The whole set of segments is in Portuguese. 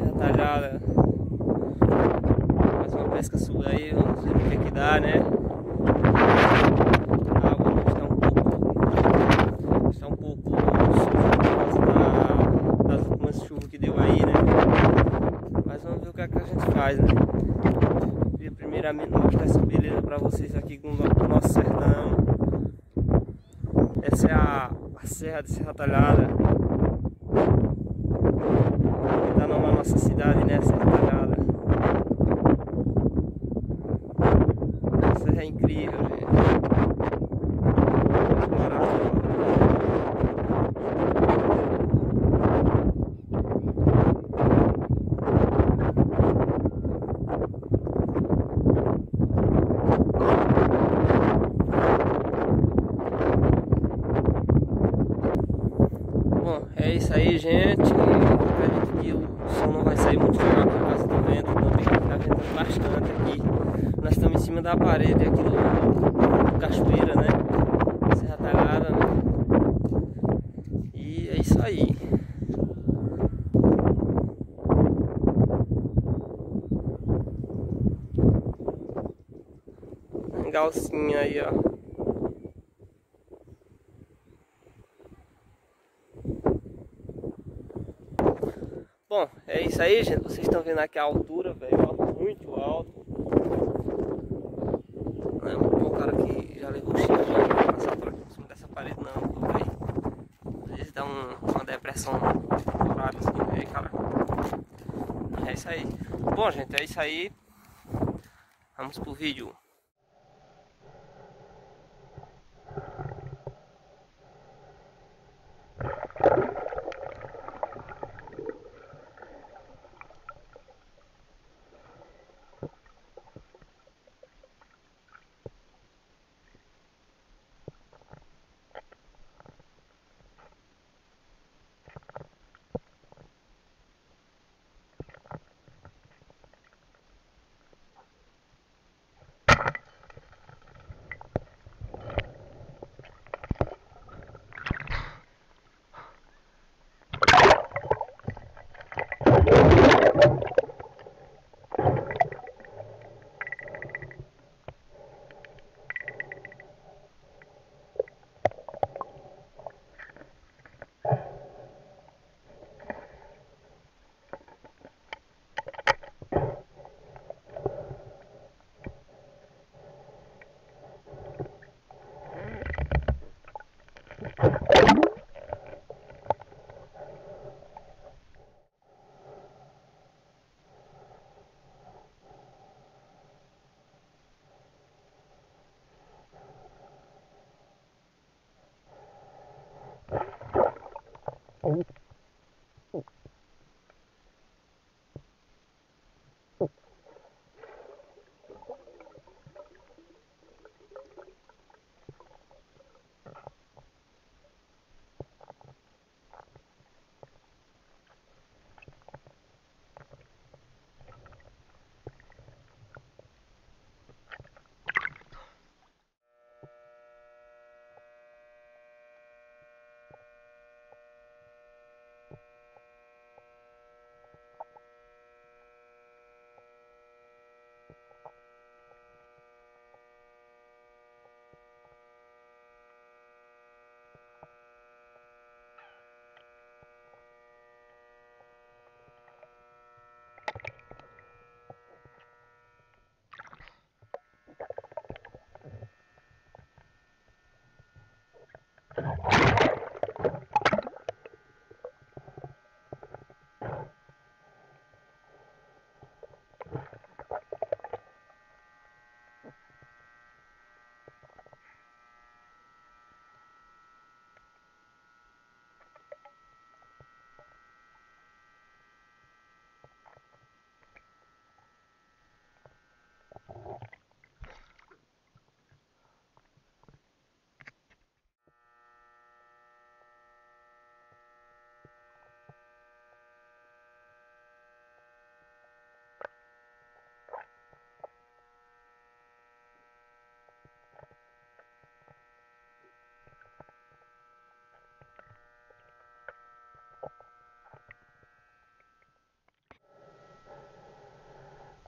Serra Talhada. Mais uma pesca sua aí, vamos ver o que é que dá, né? A água está um pouco suja por causa das últimas chuvas que deu aí, né? Mas vamos ver o que é que a gente faz, né? Queria primeiramente mostrar essa beleza para vocês aqui no nosso sertão. Essa é a Serra de Serra Talhada. Está na nossa cidade, né? Serra Talhada. A serra é incrível, gente. Maravilhosa. Bom, é isso aí, gente. Acredito que o som não vai sair muito legal por causa do vento também. Tá ventando bastante aqui. Nós estamos em cima da parede aqui do Cachoeira, né? Serra Talhada, né? E é isso aí. Galcinha aí, ó. Bom, é isso aí, gente. Vocês estão vendo aqui a altura, velho, muito alto. Não é muito bom, cara, que já levou chifre pra passar por cima dessa parede, não, velho. Às vezes dá uma depressão temporária, assim, velho, cara. É isso aí. Bom, gente, é isso aí. Vamos pro vídeo.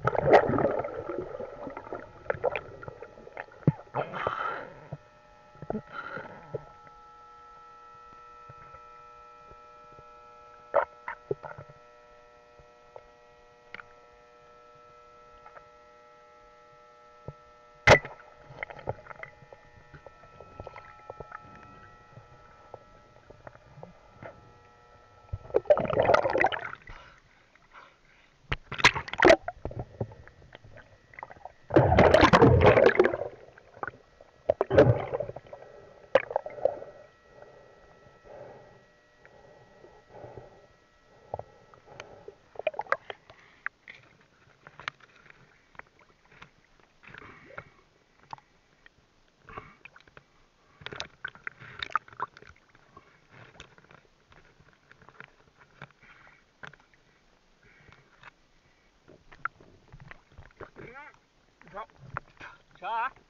Tchau.